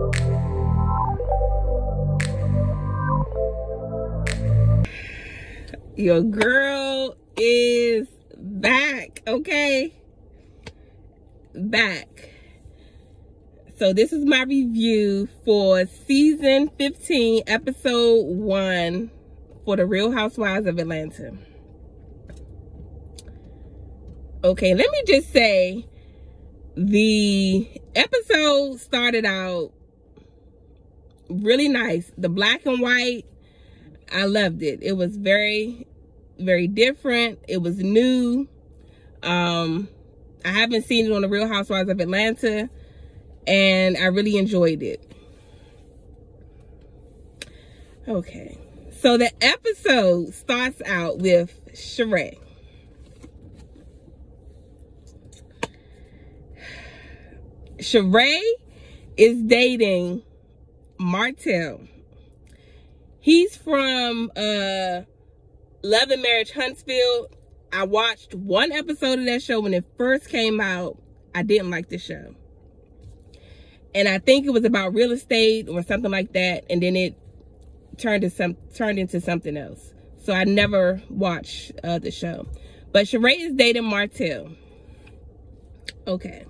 Your girl is back, okay? Back. So this is my review for season 15, episode 1 for The Real Housewives of Atlanta. Okay, let me just say, the episode started out really nice. The black and white, I loved it. It was very, very different. It was new. I haven't seen it on The Real Housewives of Atlanta, and I really enjoyed it. Okay, so the episode starts out with Sheree. Sheree is dating Martell. He's from Love and Marriage Huntsville. I watched one episode of that show when it first came out. I didn't like the show. And I think it was about real estate or something like that. And then it turned into something else. So I never watched the show. But Sheree is dating Martell. Okay.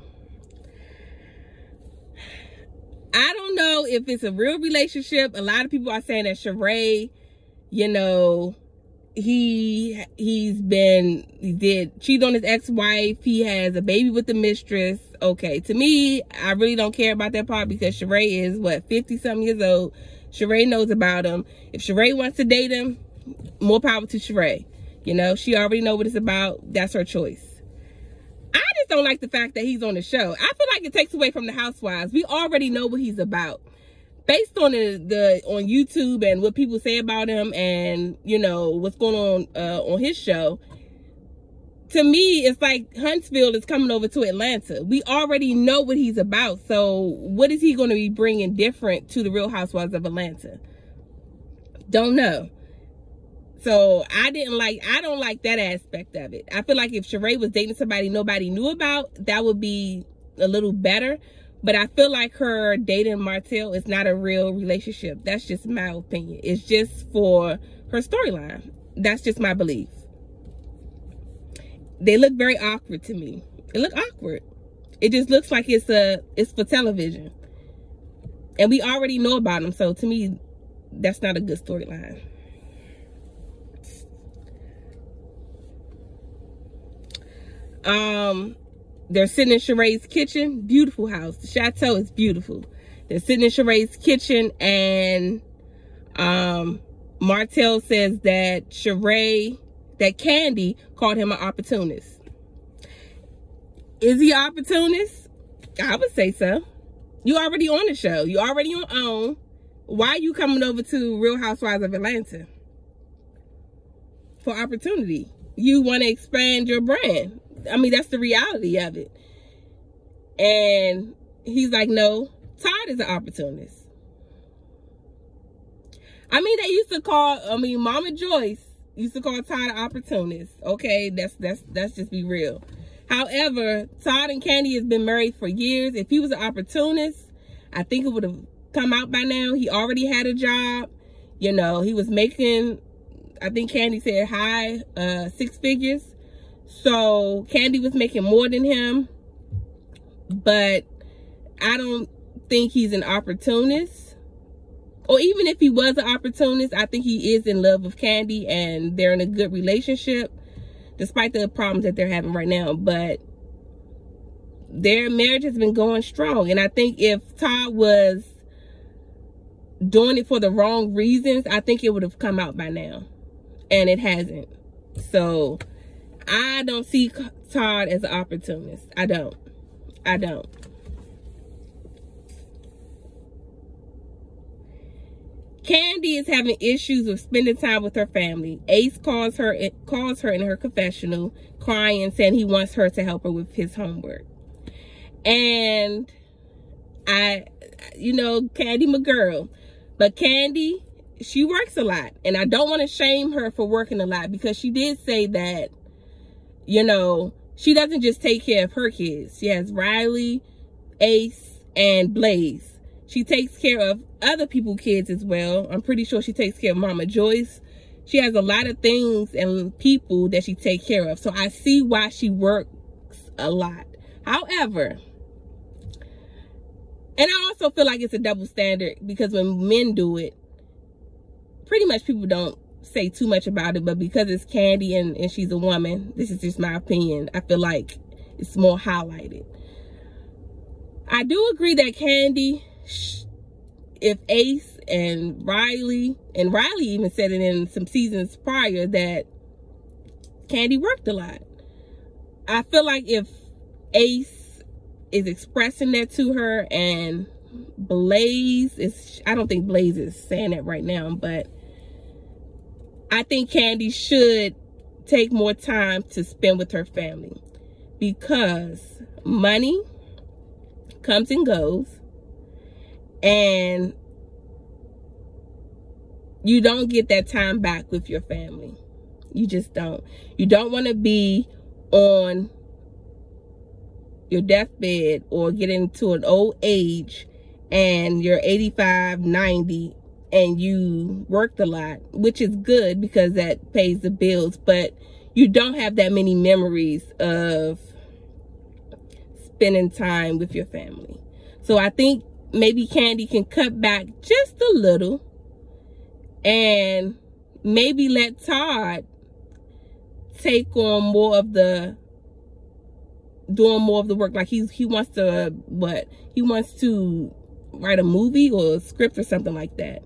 I don't know if it's a real relationship. A lot of people are saying that Sheree, you know, he did cheat on his ex-wife. He has a baby with the mistress. Okay, to me, I really don't care about that part because Sheree is, what, 50-something years old. Sheree knows about him. If Sheree wants to date him, more power to Sheree. You know, she already know what it's about. That's her choice. I just don't like the fact that he's on the show. I feel like it takes away from the Housewives. We already know what he's about. Based on on YouTube and what people say about him and, you know, what's going on his show, to me, it's like Huntsville is coming over to Atlanta. We already know what he's about. So what is he going to be bringing different to the Real Housewives of Atlanta? Don't know. So I don't like that aspect of it. I feel like if Sheree was dating somebody nobody knew about, that would be a little better. But I feel like her dating Martell is not a real relationship. That's just my opinion. It's just for her storyline. That's just my belief. They look very awkward to me. It look awkward. It just looks like it's for television. And we already know about them. So to me, that's not a good storyline. They're sitting in Sheree's kitchen. Beautiful house. The chateau is beautiful. They're sitting in Sheree's kitchen, and Martell says that Kandi called him an opportunist. Is he an opportunist? I would say so. You already on the show. You already on OWN. Why are you coming over to Real Housewives of Atlanta? For opportunity. You want to expand your brand. I mean, that's the reality of it. And he's like, no, Todd is an opportunist. I mean, they used to call, Mama Joyce used to call Todd an opportunist. Okay, that's just be real. However, Todd and Kandi has been married for years. If he was an opportunist, I think it would have come out by now. He already had a job. You know, he was making, I think Kandi said high 6 figures. So Kandi was making more than him, but I don't think he's an opportunist. Or even if he was an opportunist, I think he is in love with Kandi and they're in a good relationship, despite the problems that they're having right now. But their marriage has been going strong. And I think if Todd was doing it for the wrong reasons, I think it would have come out by now. And it hasn't. So I don't see Todd as an opportunist. I don't. Kandi is having issues with spending time with her family. Ace calls her in her confessional, crying and saying he wants her to help her with his homework. And Kandi my girl. But Kandi, she works a lot. And I don't want to shame her for working a lot, because she did say that, you know, she doesn't just take care of her kids. She has Riley, Ace, and Blaze. She takes care of other people's kids as well. I'm pretty sure she takes care of Mama Joyce. She has a lot of things and people that she takes care of. So I see why she works a lot. However, and I also feel like it's a double standard, because when men do it, pretty much people don't say too much about it. But because it's Kandi and she's a woman, this is just my opinion, I feel like it's more highlighted. I do agree that Kandi, if Ace and Riley even said it in some seasons prior, that Kandi worked a lot. I feel like if Ace is expressing that to her, and Blaze is, I don't think Blaze is saying that right now, but I think Kandi should take more time to spend with her family, because money comes and goes, and you don't get that time back with your family. You just don't. You don't want to be on your deathbed or get into an old age and you're 85, 90, and you worked a lot, which is good because that pays the bills, but you don't have that many memories of spending time with your family. So I think maybe Kandi can cut back just a little and maybe let Todd take on more of the, doing more of the work. Like he wants to, he wants to write a movie or a script or something like that.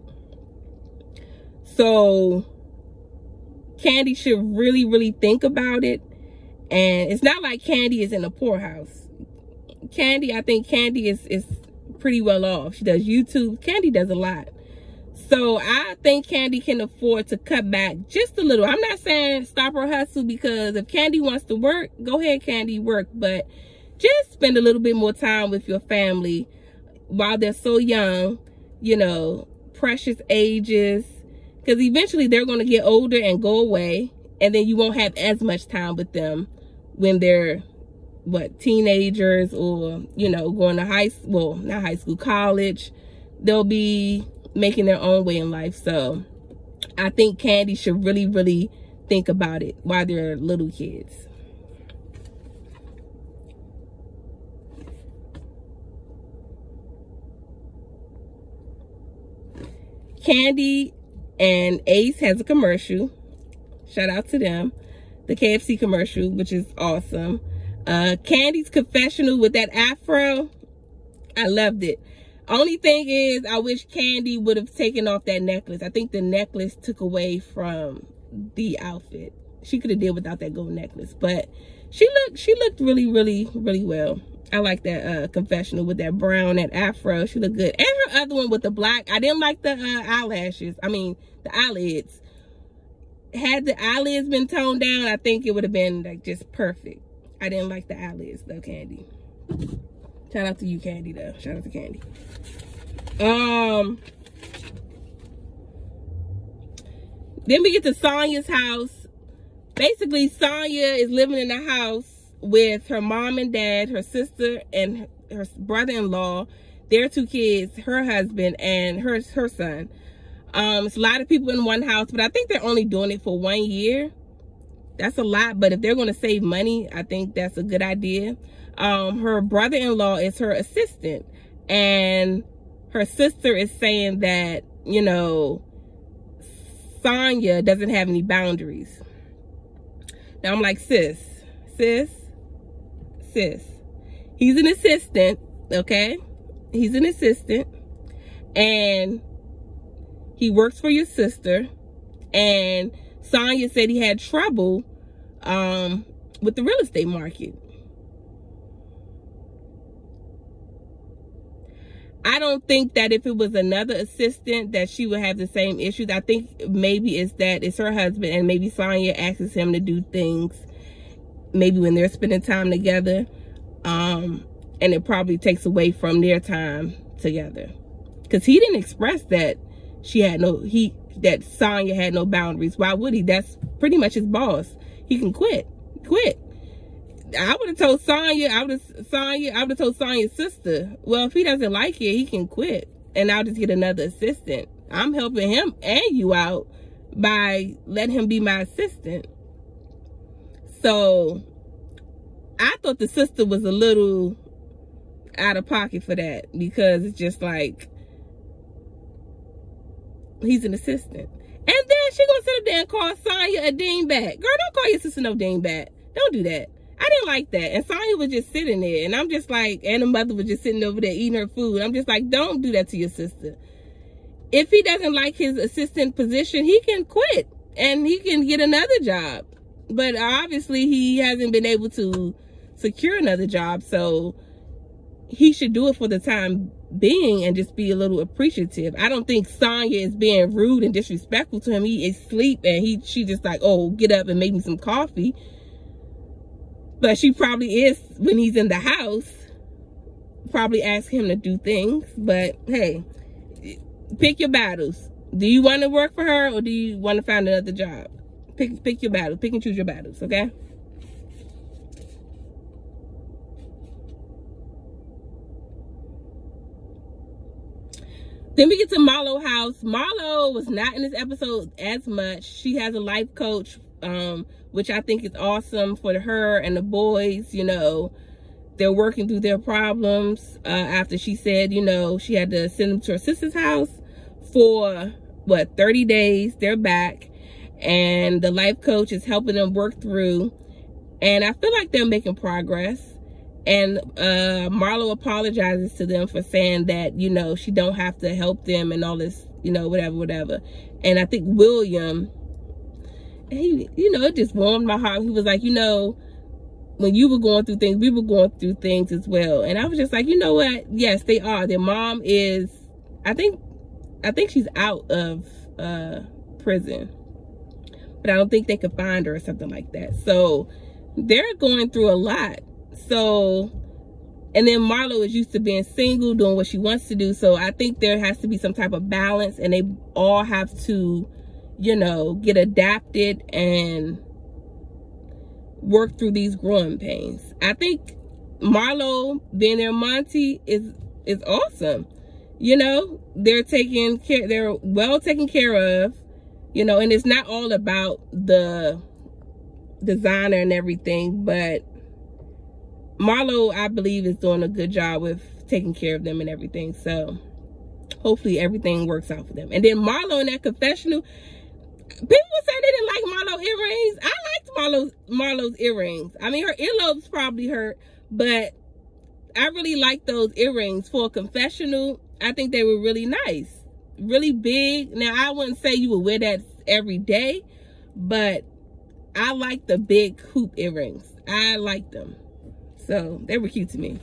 So Kandi should really think about it. And it's not like Kandi is in a poorhouse. I think Kandi is pretty well off. She does YouTube. Kandi does a lot. So I think Kandi can afford to cut back just a little. I'm not saying stop her hustle, because if Kandi wants to work, go ahead, Kandi, work. But just spend a little bit more time with your family while they're so young, you know, precious ages. Because eventually they're going to get older and go away. And then you won't have as much time with them when they're, teenagers, or, you know, going to not high school, college. They'll be making their own way in life. So I think Kandi should really think about it while they're little kids. Kandi and Ace has a commercial. Shout out to them. The KFC commercial, which is awesome. Kandi's confessional with that afro, I loved it. Only thing is, I wish Kandi would have taken off that necklace. I think the necklace took away from the outfit. She could have did without that gold necklace, but she looked really well. I like that confessional with that brown, that afro. She looked good. And her other one with the black. I didn't like the eyelashes. I mean, the eyelids. Had the eyelids been toned down, I think it would have been like just perfect. I didn't like the eyelids though, Kandi. Shout out to you, Kandi, though. Shout out to Kandi. Then we get to Sonya's house. Basically, Sonya is living in a house with her mom and dad, her sister, and her brother-in-law, their 2 kids, her husband, and her son. It's a lot of people in one house, but I think they're only doing it for 1 year. That's a lot, but if they're going to save money, I think that's a good idea. Her brother-in-law is her assistant, and her sister is saying that, you know, Sonya doesn't have any boundaries. Now I'm like, sis. He's an assistant, okay? He's an assistant, and he works for your sister, and Sonya said he had trouble with the real estate market. I don't think that if it was another assistant that she would have the same issues. I think maybe it's her husband, and maybe Sonya asks him to do things maybe when they're spending time together, and it probably takes away from their time together, because he didn't express that that Sonya had no boundaries. Why would he? That's pretty much his boss. He can quit. I would have told Sonya, I would have told Sonya's sister, well, if he doesn't like it, he can quit. and I'll just get another assistant. I'm helping him and you out by letting him be my assistant. So I thought the sister was a little out of pocket for that, because it's just like, he's an assistant. And then she gonna sit up there and call Sonya a dingbat. Girl, don't call your sister no dingbat. Don't do that. I didn't like that. And Sonya was just sitting there, and I'm just like, and the mother was just sitting over there eating her food. I'm just like, don't do that to your sister. If he doesn't like his assistant position, he can quit and he can get another job. But obviously he hasn't been able to secure another job, so he should do it for the time being and just be a little appreciative. I don't think Sonya is being rude and disrespectful to him. He is asleep, and she just like, oh, get up and make me some coffee. But she probably is, when he's in the house, probably ask him to do things. But hey, pick your battles. Do you want to work for her, or do you want to find another job? Pick your battles. Pick and choose your battles, okay? Then we get to Marlo house. Marlo was not in this episode as much. She has a life coach, which I think is awesome for her and the boys. You know, they're working through their problems after she said, you know, she had to send them to her sister's house for, what, 30 days. They're back, and the life coach is helping them work through. And I feel like they're making progress. And Marlo apologizes to them for saying that, you know, she don't have to help them and all this, you know, whatever. And I think William, he, you know, it just warmed my heart. He was like, you know, when you were going through things, we were going through things as well. And I was just like, you know what? Yes, they are. Their mom is, I think she's out of prison, but I don't think they could find her or something like that. So they're going through a lot. So, and then Marlo is used to being single, doing what she wants to do. So I think there has to be some type of balance, and they all have to, you know, get adapted and work through these growing pains. I think Marlo being their Monty is awesome. You know, they're well taken care of, you know, and it's not all about the designer and everything, but Marlo, I believe, is doing a good job with taking care of them and everything. So hopefully everything works out for them. And then Marlo in that confessional, people say they didn't like Marlo earrings. I liked Marlo's earrings. I mean, her earlobes probably hurt, but I really like those earrings for a confessional. I think they were really nice, really big. Now, I wouldn't say you would wear that every day, but I like the big hoop earrings. I like them. So they were cute to me.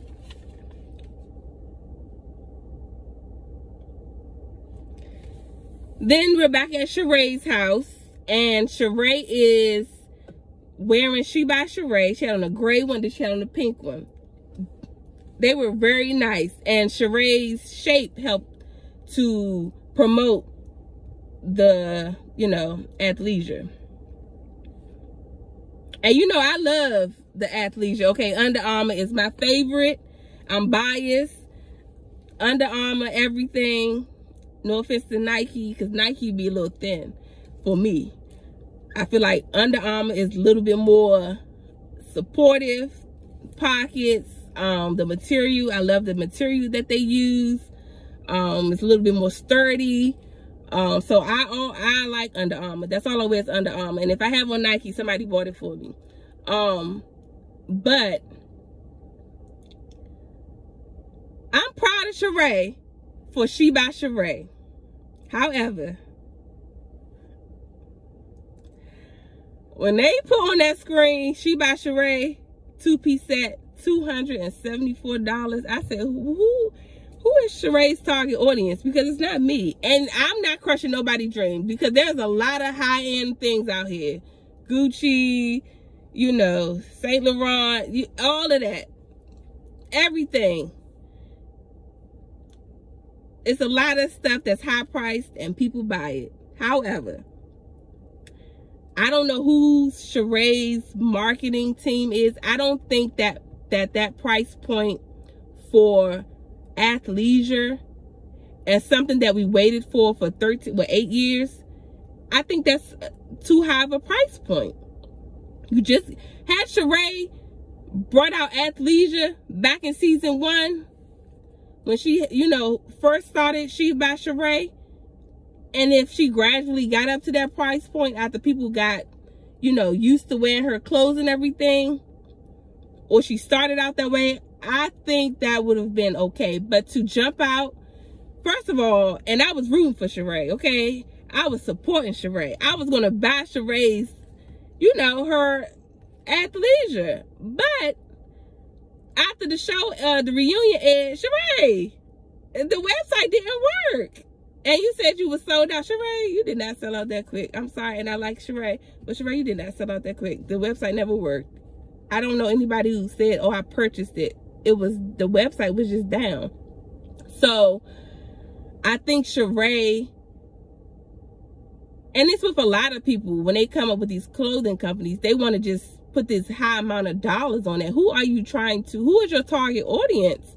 Then we're back at Sheree's house, and Sheree is wearing She by Sheree. She had on a gray one, then she had on a pink one. They were very nice, and Sheree's shape helped to promote the, you know, athleisure. And you know, I love the athleisure. Okay, Under Armour is my favorite. I'm biased. Under Armour, everything. No offense to Nike, because Nike be a little thin for me. I feel like Under Armour is a little bit more supportive. Pockets, the material. I love the material that they use. It's a little bit more sturdy. So I like Under Armour. That's all I wear is Under Armour. And if I have on Nike, somebody bought it for me. But I'm proud of Sheree for She by Sheree. However, when they put on that screen, She by Sheree, 2-piece set, $274, I said, who is Sheree's target audience? Because it's not me. And I'm not crushing nobody's dream, because there's a lot of high-end things out here. Gucci, you know, Saint Laurent, all of that. Everything. It's a lot of stuff that's high priced and people buy it. However, I don't know who Sheree's marketing team is. I don't think that price point for athleisure and something that we waited for 8 years, I think that's too high of a price point. You just had Sheree brought out Athleisure back in season 1 when she, you know, first started She by Sheree. And if she gradually got up to that price point after people got, you know, used to wearing her clothes and everything, or she started out that way, I think that would have been okay. But to jump out, first of all, and I was rooting for Sheree, okay? I was supporting Sheree. I was going to buy Sheree's, you know, her Athleisure. But after the show, the reunion aired, Sheree, the website didn't work. And you said you was sold out. Sheree, you did not sell out that quick. I'm sorry, and I like Sheree, but Sheree, you did not sell out that quick. The website never worked. I don't know anybody who said, oh, I purchased it. It was, the website was just down. So I think Sheree, and it's with a lot of people, when they come up with these clothing companies, they want to just put this high amount of dollars on it. Who are you trying to, who is your target audience?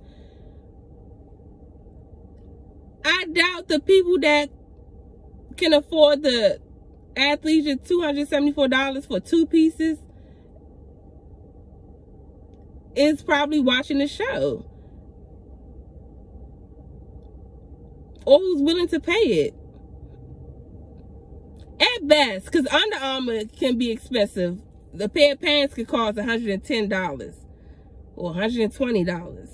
I doubt the people that can afford the Athleisure $274 for 2 pieces is probably watching the show, or who's willing to pay it. At best, because Under Armour can be expensive. The pair of pants could cost $110 or $120.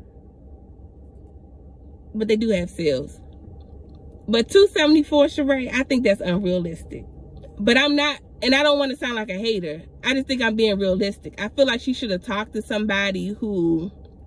But they do have sales. But $274, Sheree, I think that's unrealistic. But I'm not, and I don't want to sound like a hater. I just think I'm being realistic. I feel like she should have talked to somebody who,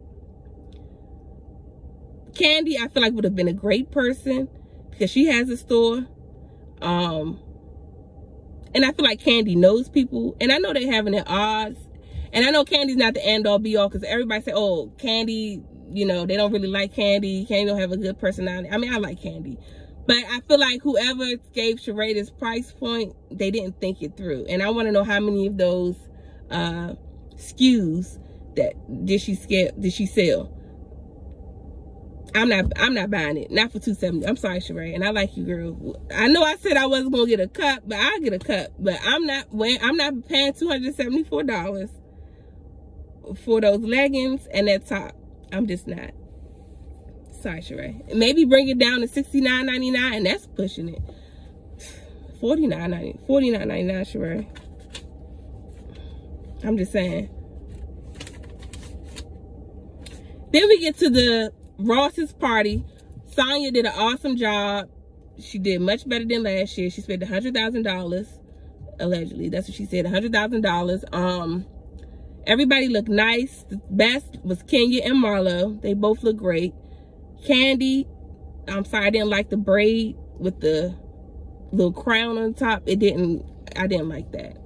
Kandi, I feel like would have been a great person because she has a store. And I feel like Kandi knows people. And I know they're having their odds. And I know Kandi's not the end all be all, because everybody say, oh, Kandi, you know, they don't really like Kandi. Kandi don't have a good personality. I mean, I like Kandi. But I feel like whoever gave Sheree this price point, they didn't think it through. And I want to know how many of those SKUs that did she sell. I'm not buying it. Not for $270. I'm sorry, Sheree. And I like you, girl. I know I said I wasn't gonna get a cut, but I'll get a cut. But I'm not paying $274 for those leggings and that top. I'm just not. Sorry, Sheree. Maybe bring it down to $69.99, and that's pushing it. $49.99, Sheree. I'm just saying. Then we get to the Ross's party. Sonya did an awesome job. She did much better than last year. She spent $100,000, allegedly. That's what she said, $100,000. Everybody looked nice. The best was Kenya and Marlo. They both look great. Kandi, I'm sorry, I didn't like the braid with the little crown on the top. I didn't like that.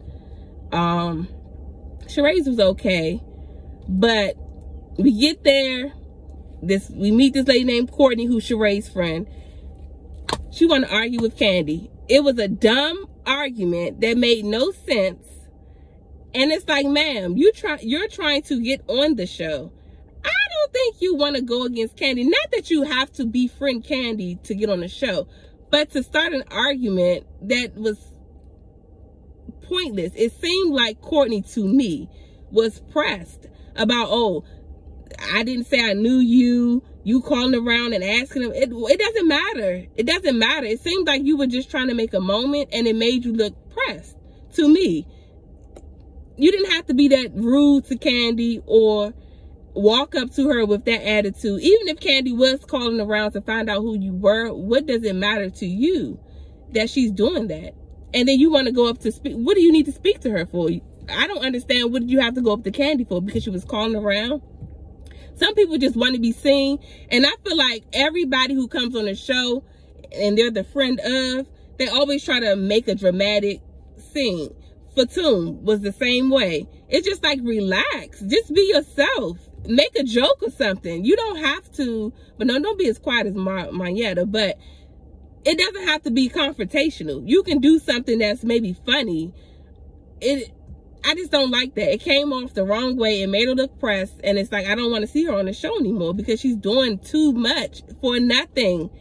Sheree's was okay, but we get there. We meet this lady named Courtney, who's Sheree's friend. She wanted to argue with Kandi. It was a dumb argument that made no sense. And it's like, ma'am, you're trying to get on the show. I don't think you want to go against Kandi. Not that you have to befriend Kandi to get on the show, but to start an argument that was pointless. It seemed like Courtney, to me, was pressed about, oh, I didn't say I knew you. You calling around and asking him. It doesn't matter. It doesn't matter. It seemed like you were just trying to make a moment, and it made you look pressed. To me, you didn't have to be that rude to Kandi or walk up to her with that attitude. Even if Kandi was calling around to find out who you were, what does it matter to you that she's doing that? And then you want to go up to speak. What do you need to speak to her for? I don't understand. What did you have to go up to Kandi for? Because she was calling around? Some people just want to be seen. And I feel like everybody who comes on the show and they're the friend of, they always try to make a dramatic scene. Fatum was the same way. It's just like, relax. Just be yourself. Make a joke or something. You don't have to, but no, don't be as quiet as Monyetta, but it doesn't have to be confrontational. You can do something that's maybe funny. I just don't like that. It came off the wrong way. It made her look pressed. And it's like, I don't want to see her on the show anymore because she's doing too much for nothing.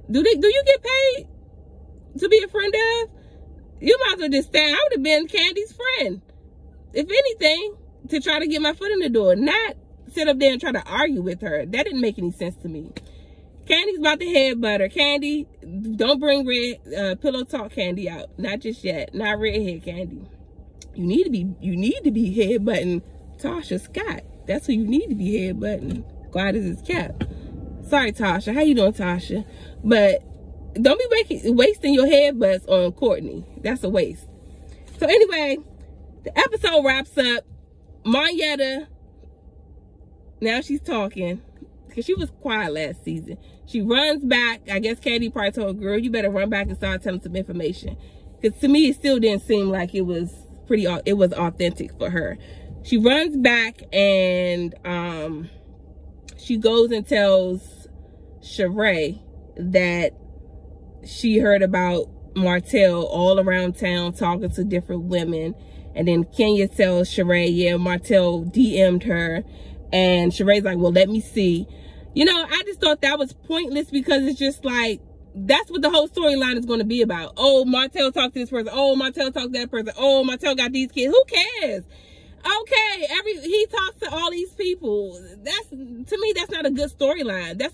Do you get paid to be a friend of? You might as well just stay. I would have been Candy's friend, if anything, to try to get my foot in the door, not sit up there and try to argue with her. That didn't make any sense to me. Candy's about to headbutt her. Candy, don't bring red pillow talk Candy out. Not just yet. Not redhead Candy. You need to be headbutting Tasha Scott. That's who you need to be headbutting. Glad as it's kept. Sorry, Tasha. How you doing, Tasha? But don't be wasting your headbutts on Courtney. That's a waste. So anyway, the episode wraps up. Monyetta, now she's talking, because she was quiet last season. She runs back. I guess Candy probably told her, girl, you better run back and start telling some information. Because to me, it still didn't seem like it was authentic for her. She runs back and she goes and tells Sheree that she heard about Martell all around town talking to different women. And then Kenya tells Sheree, yeah, Martell DM'd her. And Sheree's like, well, let me see. You know, I just thought that was pointless, because it's just like, that's what the whole storyline is going to be about. Oh, Martell talked to this person. Oh, Martell talked to that person. Oh, Martell got these kids. Who cares? Okay, he talks to all these people. To me, that's not a good storyline. That's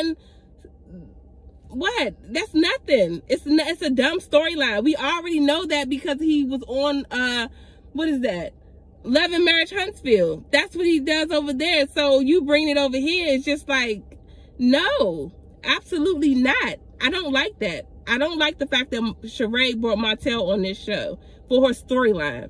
that's nothing. It's a dumb storyline. We already know that because he was on what is that, Love and Marriage Huntsville. That's what he does over there. So you bring it over here, it's just like, no, absolutely not. I don't like that. I don't like the fact that Sheree brought Martell on this show for her storyline.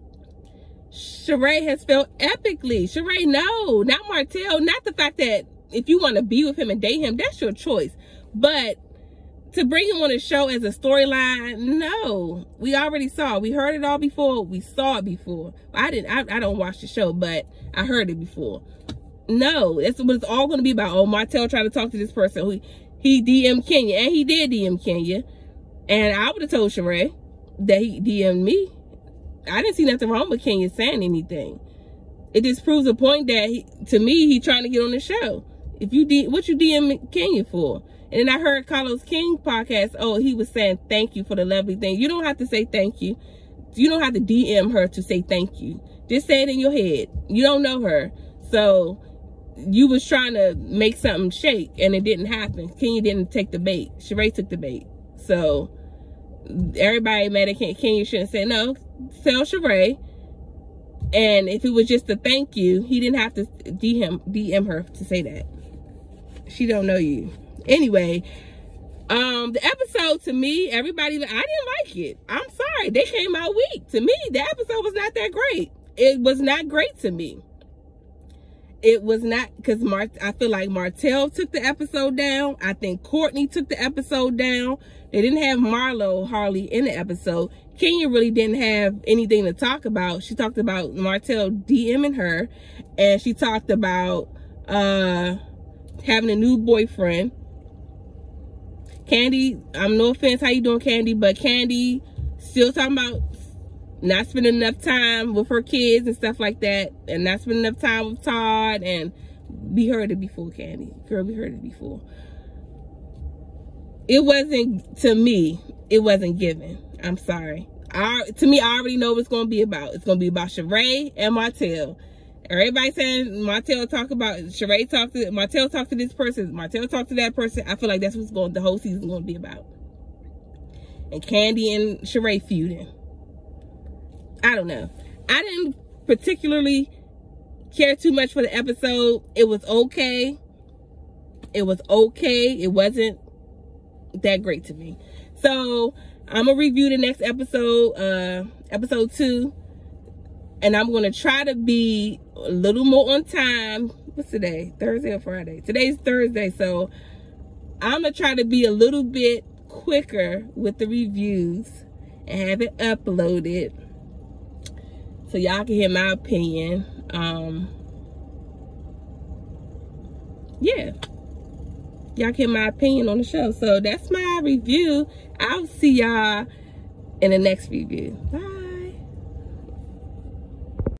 Sheree has failed epically. Sheree, no, not Martell. Not the fact that if you want to be with him and date him, that's your choice. But to bring him on a show as a storyline, no. We already saw it. We heard it all before. We saw it before. I don't watch the show, but I heard it before. No, that's what it's all going to be about. Oh, Martell tried to talk to this person who he DM'd Kenya, and he did DM Kenya. And I would have told Sheree that he DM'd me. I didn't see nothing wrong with Kenya saying anything. It just proves a point that to me, he trying to get on the show. What you DM Kenya for? And then I heard Carlos King podcast. Oh, he was saying thank you for the lovely thing. You don't have to say thank you. You don't have to DM her to say thank you. Just say it in your head. You don't know her. So you was trying to make something shake and it didn't happen. Kenya didn't take the bait. Sheree took the bait. So everybody mad at Kenya shouldn't say no. Tell Sheree. And if it was just a thank you, he didn't have to DM her to say that. She don't know you. Anyway, the episode, to me, everybody, I didn't like it. I'm sorry. They came out weak. To me, the episode was not that great. It was not great to me. It was not, because I feel like Martell took the episode down. I think Courtney took the episode down. They didn't have Marlo hardly in the episode. Kenya really didn't have anything to talk about. She talked about Martell DMing her, and she talked about having a new boyfriend. Candy, no offense, how you doing, Candy? But Candy still talking about not spending enough time with her kids and stuff like that, and not spending enough time with Todd. And we heard it before, Candy. Girl, we heard it before. It wasn't, to me, it wasn't given. I'm sorry. To me, I already know what it's going to be about. It's going to be about Sheree and Martell. Everybody saying Martell talk about, Sheree talk to, Martell talk to this person, Martell talk to that person. I feel like that's what's the whole season going to be about. And Candy and Sheree feuding. I don't know. I didn't particularly care too much for the episode. It was okay. It was okay. It wasn't that great to me. So I'm gonna review the next episode, episode 2. And I'm going to try to be a little more on time. What's today? Thursday or Friday? Today's Thursday. So I'm going to try to be a little bit quicker with the reviews and have it uploaded so y'all can hear my opinion. Yeah. Y'all can hear my opinion on the show. So that's my review. I'll see y'all in the next review. Bye.